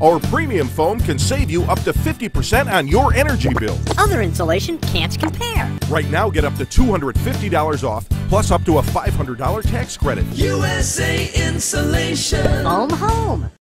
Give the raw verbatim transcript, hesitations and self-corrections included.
Our premium foam can save you up to fifty percent on your energy bill. Other insulation can't compare. Right now, get up to two hundred fifty dollars off, plus up to a five hundred dollar tax credit. U S A Insulation. Home, home.